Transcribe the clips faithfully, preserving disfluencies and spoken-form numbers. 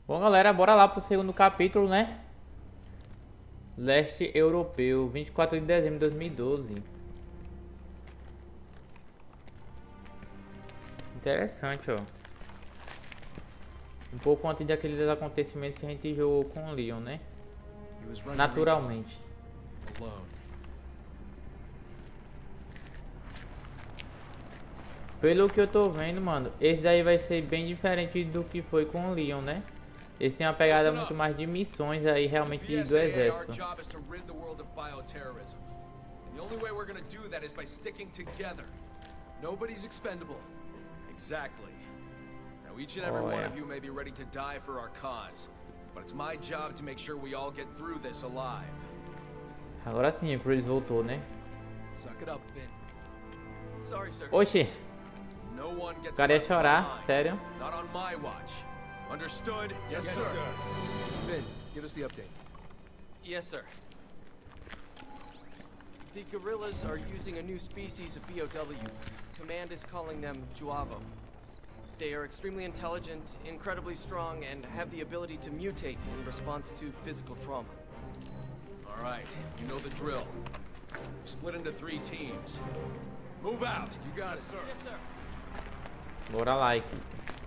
Bom, galera, bora lá pro segundo capítulo, né? Leste Europeu, vinte e quatro de dezembro de dois mil e doze. Interessante, ó. Um pouco antes daqueles acontecimentos que a gente jogou com o Leon, né? Naturalmente. Pelo que eu tô vendo, mano, esse daí vai ser bem diferente do que foi com o Leon, né? Eles têm uma pegada muito mais de missões aí, realmente, do exército. Exactly. Now each and every Oh, one yeah. of you may be ready to die for our cause, but it's my job to make sure we all get through this alive. Agora sim, o Chris voltou, né? Suck it up, Finn. Sorry, sir. Oxi, No one o gets cara ia left chorar, behind. sério. Not on my watch. Understood? Yes, Yes, sir. sir. Finn, give us the update. Yes, sir. The guerrillas are using a new species of B O W. Command is calling them Juavo. They are extremely intelligent, incredibly strong, and have the ability to mutate in response to physical trauma. All right, you know the drill. Split into three teams. Move out. You got it, sir. Yes, sir. Bora lá, equipe.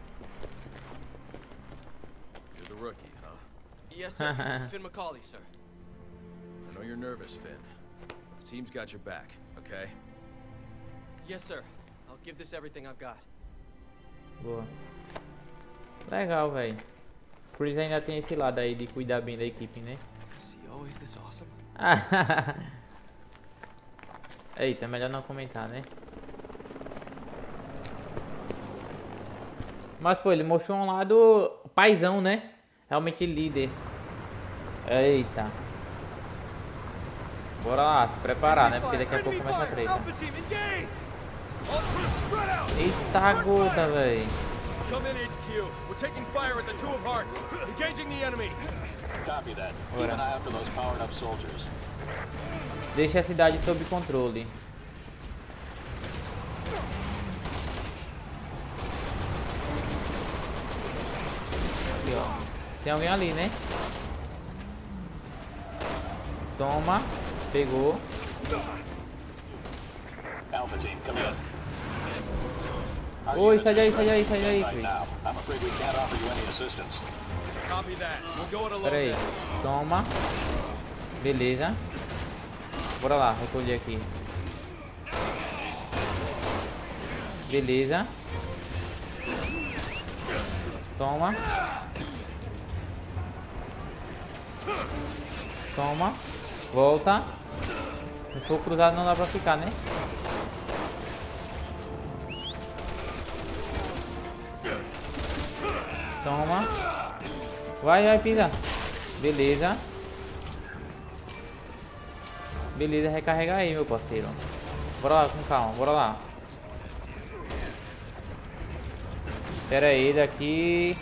You're the rookie, huh? Yes, sir. Finn McCauley, sir. I know you're nervous, Finn. The team's got your back, okay? Yes, sir. I'll give this everything I've got. Boa. Legal, velho. Chris ainda tem esse lado aí de cuidar bem da equipe, né? Is he always this awesome? Eita, melhor não comentar, né? Mas, pô, ele mostrou um lado paizão, né? Realmente líder. Eita. Bora lá, se preparar, né? Porque daqui a pouco começa a treta. Eita gota, véi. Come in, H Q. We're taking fire at the Two of Hearts. Engaging the enemy. Copy that. Keep Ora. an eye out for those powered up soldiers. Deixa a cidade sob controle. Aqui, ó. Tem alguém ali, né? Toma. Pegou. Alpha team, come in. Our Oi, unit sai daí, is sai daí, ready sai to daí, stand Chris. right now. I'm afraid we can't offer you any assistance. Copy that. We'll go it alone. Pera aí. then. Toma. Beleza. Bora lá, recolher aqui. Beleza. Toma. Toma. Volta. Se for cruzado não dá pra ficar, né? Toma. Vai, vai, pisa. Beleza. Beleza, recarrega aí, meu parceiro. Bora lá, com calma, bora lá. Pera aí, daqui.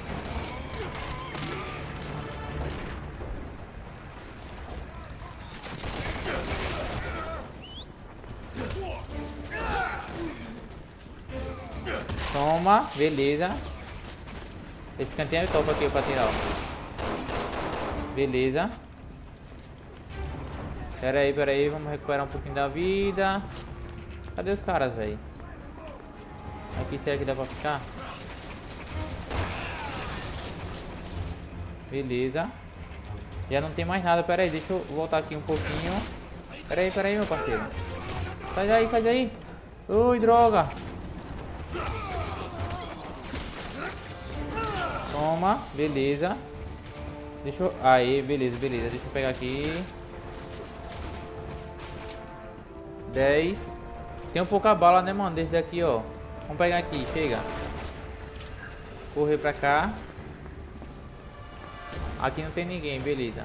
Toma, beleza. Esse cantinho é top aqui pra tirar, ó. Beleza. Pera aí, pera aí, vamos recuperar um pouquinho da vida. Cadê os caras, velho? Aqui, será que dá pra ficar? Beleza. Já não tem mais nada, pera aí, deixa eu voltar aqui um pouquinho. Pera aí, pera aí, meu parceiro. Sai daí, sai daí. Ui, droga. Toma, beleza. Deixa eu... Aí, beleza, beleza. Deixa eu pegar aqui. dez. Tem um pouca bala, né, mano? Desse daqui, ó. Vamos pegar aqui, chega. Correr pra cá. Aqui não tem ninguém, beleza.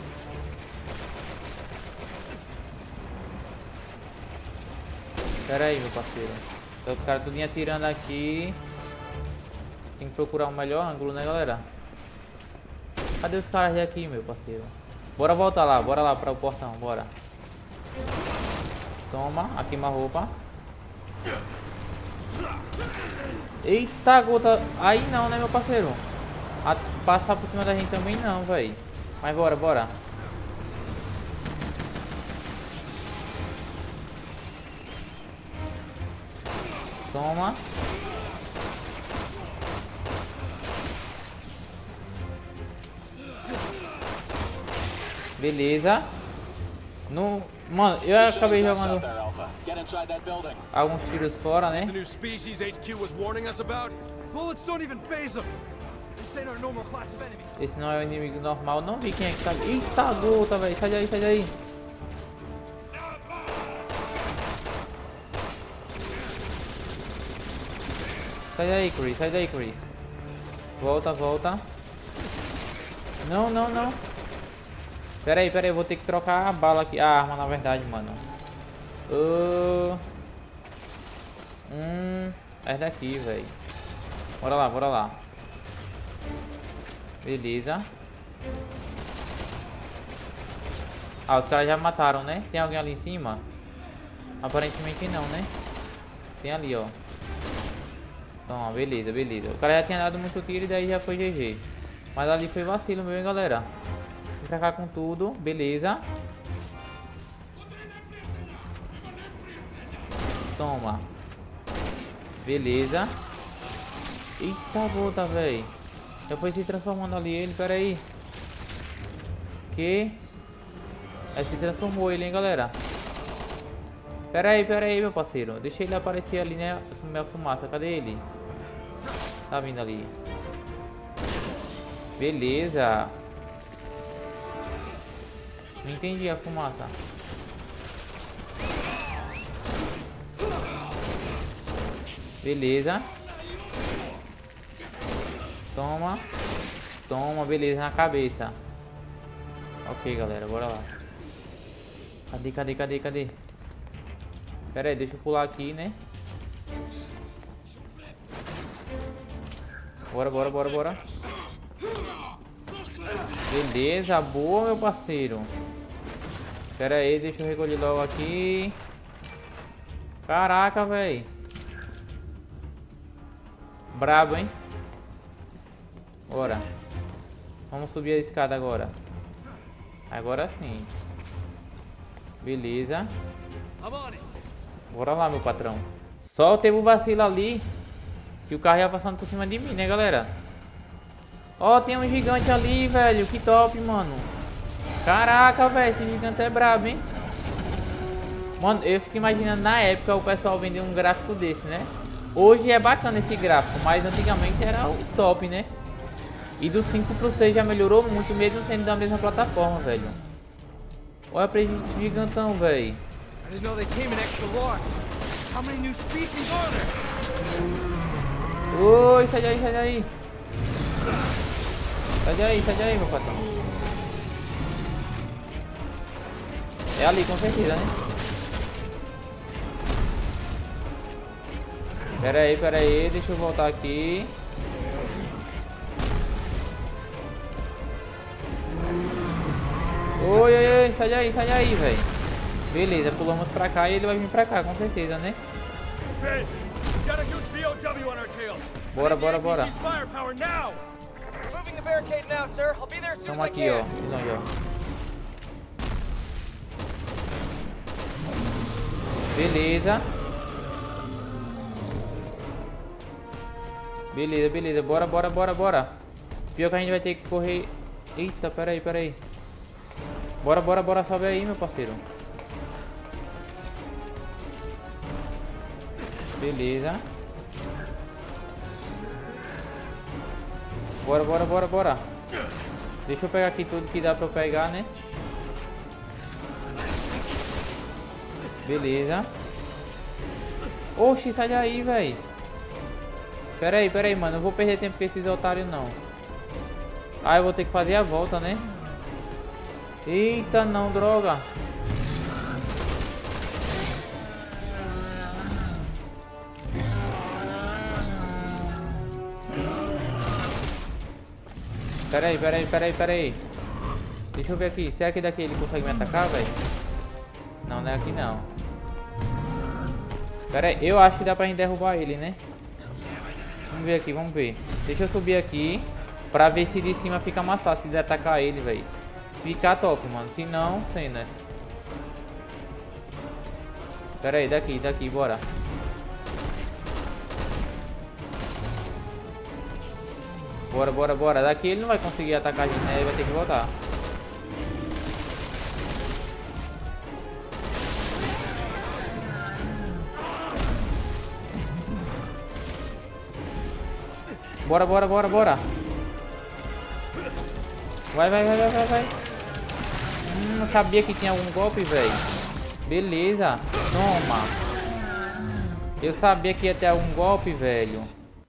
Pera aí, meu parceiro. Então, os caras tudinho atirando aqui. Tem que procurar um melhor ângulo, né, galera? Cadê os caras daqui, meu parceiro? Bora voltar lá, bora lá para o portão, bora. Toma, aqui uma roupa. Eita, gota. Aí não, né, meu parceiro? A passar por cima da gente também não, velho. Mas bora, bora. Toma. Beleza. No... Mano, eu acabei jogando There, Alpha. Get inside that building. alguns tiros fora, né? The new species H Q was warning us about? Bullets don't even phase them. This ain't our normal class of enemy. Esse não é o inimigo normal. Não vi quem é que tá. Eita, gota, velho. Sai daí, sai daí. Sai daí, Chris. Sai daí, Chris. Volta, volta. Não, não, não. Pera aí, pera aí. Eu vou ter que trocar a bala aqui. A arma, na verdade, mano. Uh... Hum... É daqui, velho. Bora lá, bora lá. Beleza. Ah, os caras já mataram, né? Tem alguém ali em cima? Aparentemente não, né? Tem ali, ó. Então, beleza, beleza. O cara já tinha dado muito tiro e daí já foi G G. Mas ali foi vacilo meu, hein, galera. Vem pra cá com tudo. Beleza. Toma. Beleza. Eita, gota, velho. Já foi se transformando ali ele, pera aí. Que? Aí se transformou ele, hein, galera. Pera aí, pera aí, meu parceiro. Deixa ele aparecer ali, né? Sumir a fumaça. Cadê ele? Tá vindo ali. Beleza. Não entendi a fumaça. Beleza. Toma. Toma, beleza, na cabeça. Ok, galera, bora lá. Cadê, cadê, cadê, cadê? Pera aí, deixa eu pular aqui, né? Bora, bora, bora, bora. Beleza, boa, meu parceiro. Pera aí, deixa eu recolher logo aqui. Caraca, velho. Brabo, hein? Bora. Vamos subir a escada agora. Agora sim. Beleza. Bora lá, meu patrão. Só teve o vacilo ali. Que o carro ia passando por cima de mim, né, galera? Ó, tem um gigante ali, velho. Que top, mano. Caraca, velho. Esse gigante é brabo, hein? Mano, eu fico imaginando na época o pessoal vender um gráfico desse, né? Hoje é bacana esse gráfico, mas antigamente era o top, né? E do cinco pro seis já melhorou muito, mesmo sendo da mesma plataforma, velho. Olha pra esse gigantão, velho. I didn't know they came in extra large. How many new species are there? Oi, sai daí, sai daí. Sai daí, sai daí, meu patrão. É ali, com certeza, né? Pera aí, pera aí, deixa eu voltar aqui. Oi, oi, oi, sai daí, sai daí, velho. Beleza, pulamos pra cá e ele vai vir pra cá, com certeza, né? Bora, bora, bora. Estamos aqui, ó. De longe, ó. Beleza. Beleza, beleza. Bora, bora, bora, bora. Pior que a gente vai ter que correr. Eita, pera aí, pera aí. Bora, bora, bora. Sobe aí, meu parceiro. Beleza. Bora, bora, bora, bora. Deixa eu pegar aqui tudo que dá pra eu pegar, né? Beleza. Oxi, sai daí, velho. Pera aí, pera aí, mano. Não vou perder tempo com esses otários, não. Ah, eu vou ter que fazer a volta, né? Eita, não, droga. Pera aí, pera aí, pera aí, pera aí. Deixa eu ver aqui. Será que daqui ele consegue me atacar, velho? Não, não é aqui não. Pera aí, eu acho que dá pra gente derrubar ele, né? Vamos ver aqui, vamos ver. Deixa eu subir aqui. Pra ver se de cima fica mais fácil de atacar ele, velho. Fica top, mano. Se não, cenas. Pera aí, daqui, daqui, bora. Bora, bora, bora. Daqui ele não vai conseguir atacar a gente, né? Ele vai ter que voltar. Bora, bora, bora, bora. Vai, vai, vai, vai, vai, vai. Hum, não sabia que tinha algum golpe, velho. Beleza. Toma. Eu sabia que ia ter algum golpe, velho.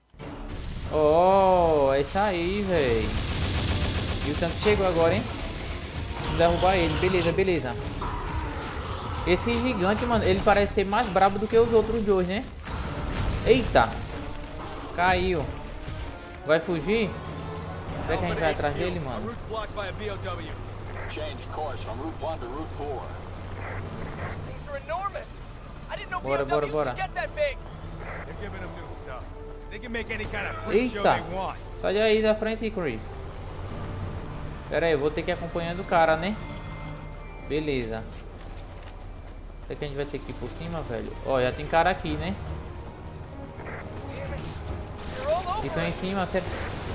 Oh, é isso aí, velho. E o tanque chegou agora, hein? Vamos derrubar ele. Beleza, beleza. Esse gigante, mano, ele parece ser mais brabo do que os outros dois, né? Eita. Caiu. Vai fugir? Será que a gente vai atrás dele, mano? Bora, bora, bora. Eita. Sai aí da frente, Chris. Pera aí, eu vou ter que ir acompanhando o cara, né? Beleza. Será que a gente vai ter que ir por cima, velho? Ó, já tem cara aqui, né? E estão em cima, certo?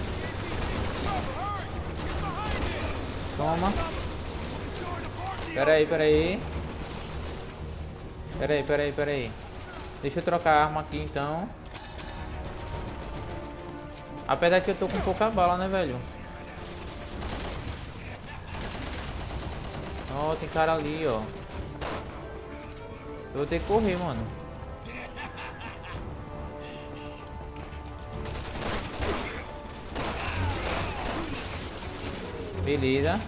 Toma. Pera aí, pera aí. Pera aí, pera aí, pera aí. Deixa eu trocar a arma aqui, então. Apesar que eu tô com pouca bala, né, velho? Ó, tem cara ali, ó. Eu vou ter que correr, mano. Beleza.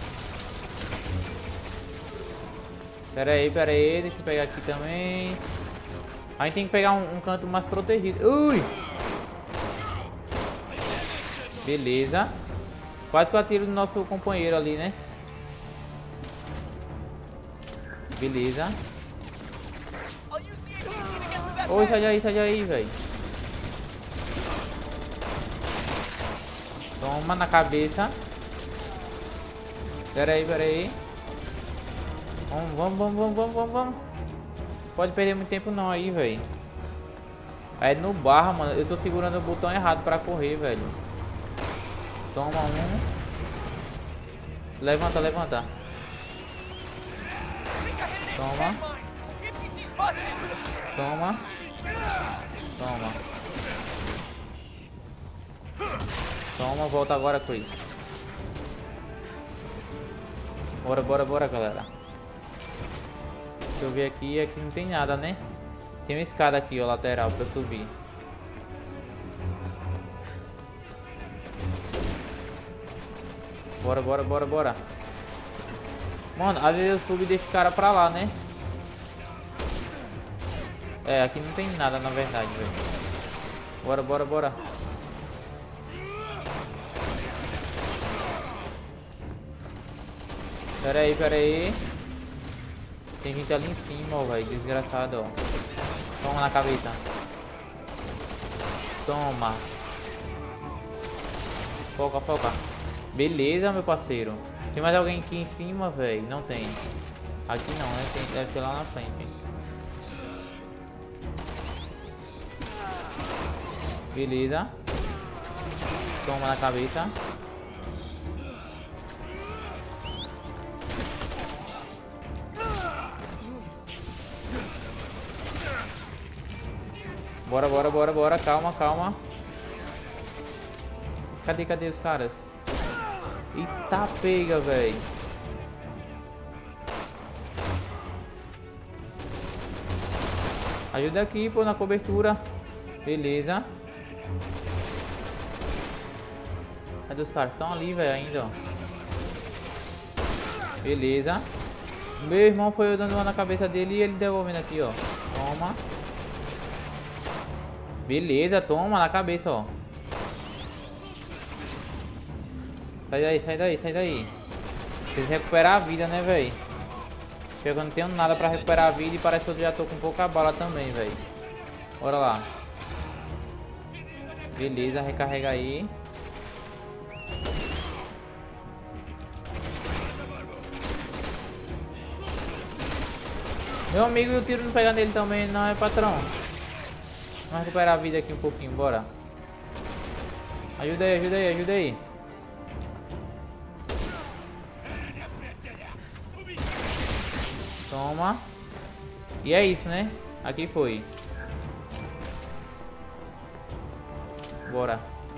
Pera aí, pera aí. Deixa eu pegar aqui também. A gente tem que pegar um, um canto mais protegido. Ui! Beleza. Quase que eu atiro no nosso companheiro ali, né? Beleza. Oi, sai daí, sai daí, velho. Toma na cabeça. Pera aí, pera aí. Vamos, vamos, vamos, vamos, vamos, vamos, vamos. Pode perder muito tempo não aí, velho. É no barra, mano. Eu tô segurando o botão errado pra correr, velho. Toma um. Levanta, levanta. Toma. Toma. Toma. Toma, volta agora, Chris. Bora, bora, bora, galera. Deixa eu ver aqui. Aqui não tem nada, né? Tem uma escada aqui, ó, lateral, pra eu subir. Bora, bora, bora, bora. Mano, às vezes eu subo e deixo o cara pra lá, né? É, aqui não tem nada, na verdade, velho. Bora, bora, bora. Pera aí, pera aí. Tem gente ali em cima, ó, velho. Desgraçado, ó. Toma na cabeça. Toma. Foca, foca. Beleza, meu parceiro. Tem mais alguém aqui em cima, velho? Não tem. Aqui não, né? Tem, deve ser lá na frente. Beleza. Toma na cabeça. Bora, bora, bora, bora. Calma, calma. Cadê, cadê os caras? Eita, pega, velho. Ajuda aqui, pô, na cobertura. Beleza. Cadê os caras? Estão ali, velho, ainda, ó. Beleza. Meu irmão foi eu dando uma na cabeça dele e ele devolvendo aqui, ó. Toma. Beleza, toma na cabeça, ó. Sai daí, sai daí, sai daí. Preciso recuperar a vida, né, velho? Eu não tenho nada pra recuperar a vida e parece que eu já tô com pouca bala também, velho. Bora lá. Beleza, recarrega aí. Meu amigo, e o tiro não pega nele também, não é, patrão? Vamos recuperar a vida aqui um pouquinho, bora. Ajuda aí, ajuda aí, ajuda aí. Toma. E é isso, né? Aqui foi. Bora.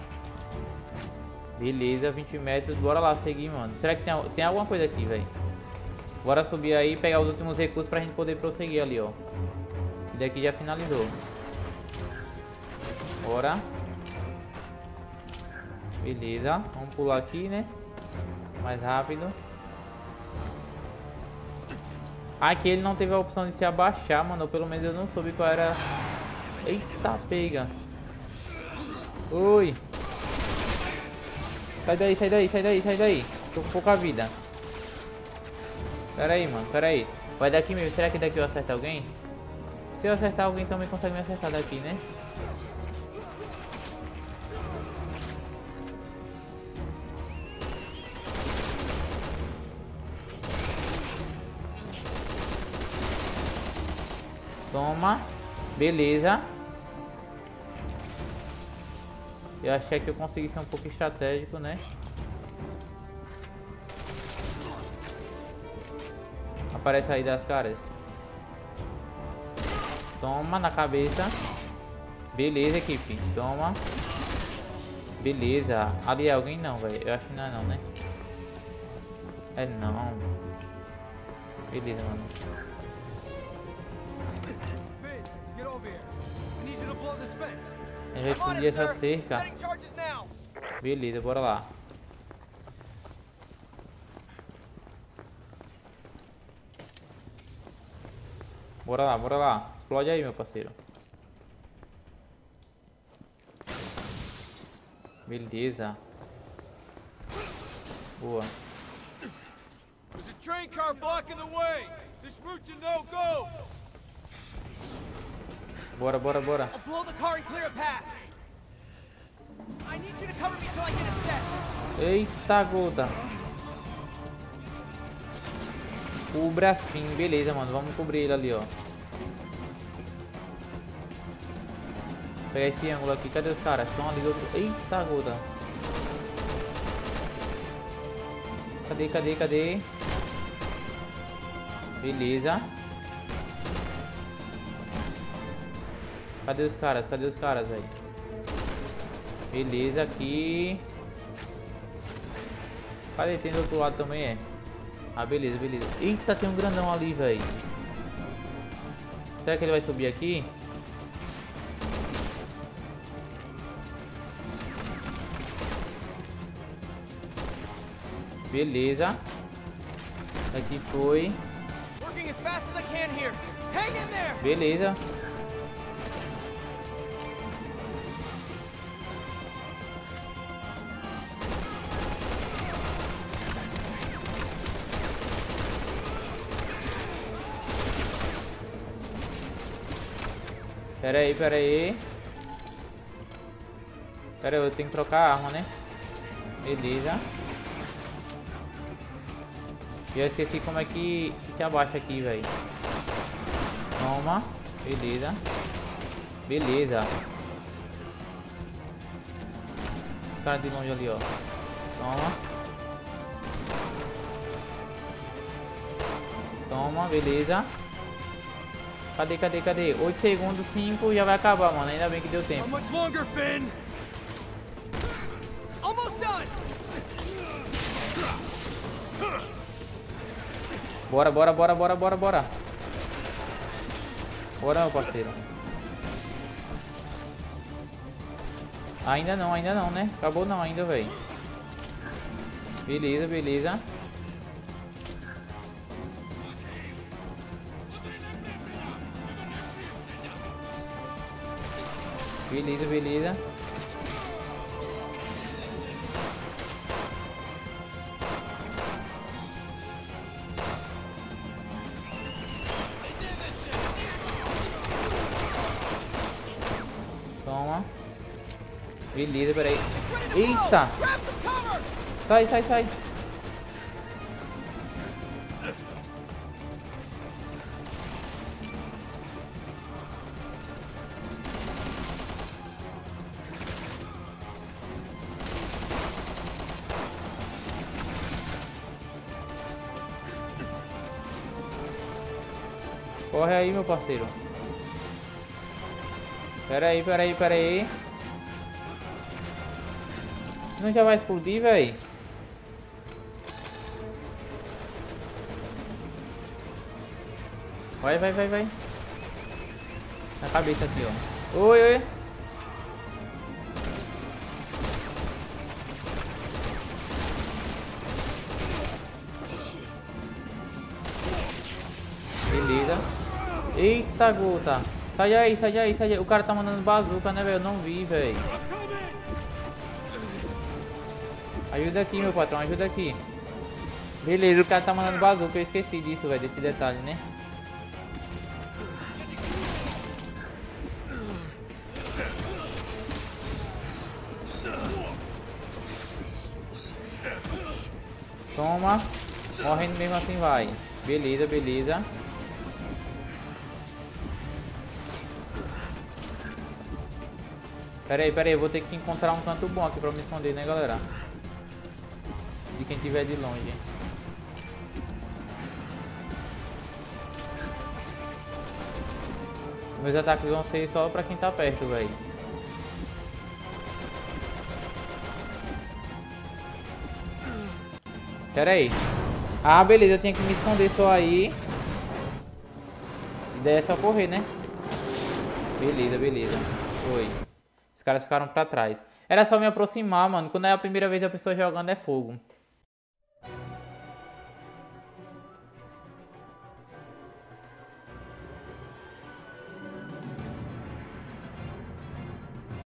Beleza, vinte metros. Bora lá seguir, mano. Será que tem, tem alguma coisa aqui, velho? Bora subir aí e pegar os últimos recursos pra gente poder prosseguir ali, ó. E daqui já finalizou. Bora. Beleza. Vamos pular aqui, né? Mais rápido. Aqui ele não teve a opção de se abaixar, mano. Ou pelo menos eu não soube qual era. Eita, pega. Ui. Sai daí, sai daí, sai daí, sai daí. Tô com pouca vida. Pera aí, mano, pera aí. Vai daqui mesmo. Será que daqui eu acerto alguém? Se eu acertar alguém também consegue me acertar daqui, né? Toma. Beleza. Eu achei que eu consegui ser um pouco estratégico, né? Aparece aí das caras. Toma na cabeça. Beleza, equipe. Toma. Beleza. Ali é alguém não, velho. Eu acho que não é não, né? É não. Beleza, mano. A gente vai explodir essa cerca. Beleza, bora lá. Bora lá, bora lá. Explode aí, meu parceiro. Beleza. Boa. There's a train car blocking the way. This route's a no-go. Bora, bora, bora. I'll blow the car and clear a path. I need you to cover me till I get it set. Eita, gota. Cubra fim. Beleza, mano. Vamos cobrir ele ali, ó. Vou pegar esse ângulo aqui. Cadê os caras? Estão ali do outro. Eita, gota. Cadê, cadê, cadê? Beleza. Cadê os caras? Cadê os caras, velho? Beleza, aqui. Cadê? Tem do outro lado também, é? Ah, beleza, beleza. Eita, tem um grandão ali, velho. Será que ele vai subir aqui? Beleza. Aqui foi. Beleza. Pera aí, pera aí. Pera aí, eu tenho que trocar a arma, né? Beleza. E eu esqueci como é que, que se abaixa aqui, velho. Toma. Beleza. Beleza. O cara de longe ali, ó. Toma. Toma, beleza. Cadê, cadê, cadê? oito segundos, cinco, já vai acabar, mano. Ainda bem que deu tempo. How much longer, Finn? Almost done. Bora, bora, bora, bora, bora, bora. Bora, meu parceiro. Ainda não, ainda não, né? Acabou não ainda, velho. Beleza, beleza. Beleza, beleza. Toma. Beleza, peraí. Eita! Sai, sai, sai. Corre aí, meu parceiro. Pera aí, pera aí, pera aí. Não já vai explodir, velho? Vai, vai, vai, vai. Na cabeça aqui, ó. Oi, oi. Beleza. Eita, gota. Sai aí, sai aí, sai aí. O cara tá mandando bazuca, né, velho? Eu não vi, velho. Ajuda aqui, meu patrão. Ajuda aqui. Beleza, o cara tá mandando bazuca. Eu esqueci disso, velho. Desse detalhe, né? Toma. Morrendo mesmo assim, vai. Beleza, beleza. Pera aí, pera aí. Eu vou ter que encontrar um canto bom aqui pra me esconder, né, galera? De quem tiver de longe. Meus ataques vão ser só pra quem tá perto, velho. Pera aí. Ah, beleza. Eu tinha que me esconder só aí. E daí é só correr, né? Beleza, beleza. Foi. Os caras ficaram pra trás. Era só me aproximar, mano. Quando é a primeira vez a pessoa jogando é fogo.